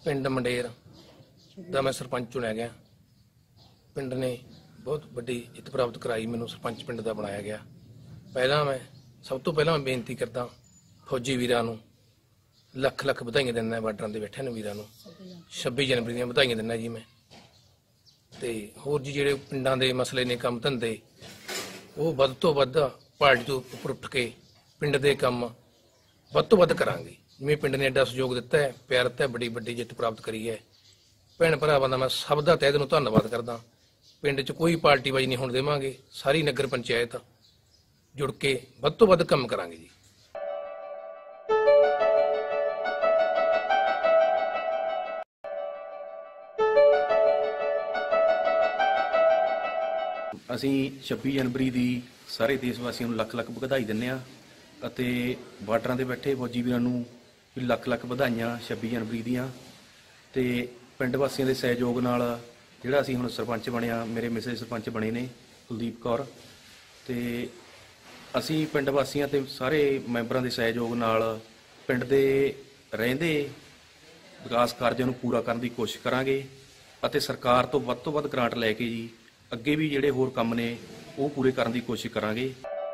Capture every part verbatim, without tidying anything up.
पिंड मंडेर दा मैं सरपंच चुनिया गया। पिंड ने बहुत बड़ी जित प्राप्त कराई, मैनू सरपंच पिंड का बनाया गया। पहला मैं सब तो पहला मैं बेनती करदा फौजी वीरां नूं लख लख बधाइयां दिंदा, बार्डरां ते बैठे ने वीरां नूं छब्बी जनवरी दीयां बधाइयां दिंदा जी मैं। ते होर जी जिहड़े पिंडां दे मसले ने काम धंधे वो वध तो वध पार्टी तो उपर उठ के पिंड दे काम वध तो वध करांगे। जिवें पिंड ने एडा सहयोग दिता है, प्यार दिता है, बड़ी बड़ी जित प्राप्त करी है। भैन भरावां दा मैं सब दा तहे दिलों धन्नवाद करदा। पिंड च कोई पार्टीबाजी नहीं होण देवांगे, सारी नगर पंचायत जुड़ के वध तो वध काम करांगे जी। ਅਸੀਂ ਛੱਬੀ ਜਨਵਰੀ ਦੀ ਸਾਰੇ ਦੇਸ਼ ਵਾਸੀਆਂ ਨੂੰ ਲੱਖ ਲੱਖ ਵਧਾਈ ਦਿੰਦੇ ਹਾਂ ਅਤੇ ਬਾਰਡਰਾਂ 'ਤੇ ਬੈਠੇ ਫੌਜੀ ਵੀਰਾਂ ਨੂੰ ਵੀ ਲੱਖ ਲੱਖ ਵਧਾਈਆਂ ਛੱਬੀ ਜਨਵਰੀ ਦੀਆਂ। ਤੇ ਪਿੰਡ ਵਾਸੀਆਂ ਦੇ ਸਹਿਯੋਗ ਨਾਲ ਜਿਹੜਾ ਅਸੀਂ ਹੁਣ ਸਰਪੰਚ ਬਣਿਆ, ਮੇਰੇ ਮਿਸੇ ਸਰਪੰਚ ਬਣੇ ਨੇ ਕੁਲਦੀਪ ਕੌਰ, ਤੇ ਅਸੀਂ ਪਿੰਡ ਵਾਸੀਆਂ ਤੇ ਸਾਰੇ ਮੈਂਬਰਾਂ ਦੇ ਸਹਿਯੋਗ ਨਾਲ ਪਿੰਡ ਦੇ ਰਹਿੰਦੇ ਵਿਕਾਸ ਕਾਰਜਾਂ ਨੂੰ ਪੂਰਾ ਕਰਨ ਦੀ ਕੋਸ਼ਿਸ਼ ਕਰਾਂਗੇ ਅਤੇ ਸਰਕਾਰ ਤੋਂ ਵੱਧ ਤੋਂ ਵੱਧ ਗ੍ਰਾਂਟ ਲੈ ਕੇ ਜੀ ਅੱਗੇ ਵੀ ਜਿਹੜੇ ਹੋਰ ਕੰਮ ਨੇ ਉਹ ਪੂਰੇ ਕਰਨ ਦੀ ਕੋਸ਼ਿਸ਼ ਕਰਾਂਗੇ।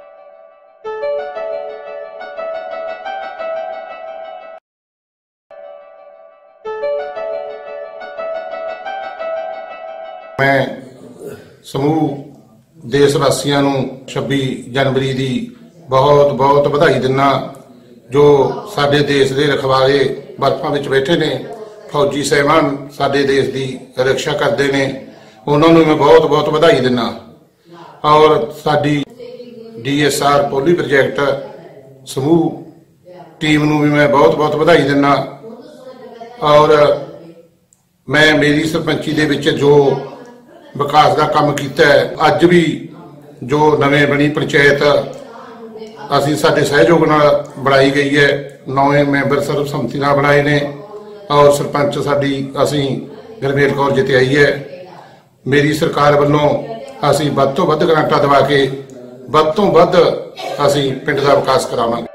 मैं समूह देश वासियों नूं छब्बी जनवरी की बहुत बहुत बधाई दिना। जो साडे देश के रखवाले बर्फां विच बैठे ने फौजी साहिबान साडे देश की रक्षा करते हैं, उन्होंने मैं बहुत बहुत बधाई दिना। और साडी D S R poly project समूह टीम नूं भी मैं बहुत बहुत बधाई दिना। और मैं मेरी सरपंची दे विच जो विकास का काम किया है, अज भी जो नवें बनी पंचायत असी साडे सहयोग नाल बनाई गई है, नौवें मैंबर सर्वसम्मति नाल बनाए ने और सरपंच साडी असी गुरमेल कौर जिताई है। मेरी सरकार वालों असी वध तो वध ग्रांटां दवा के वध तो वध असी पिंड दा विकास करावांगे।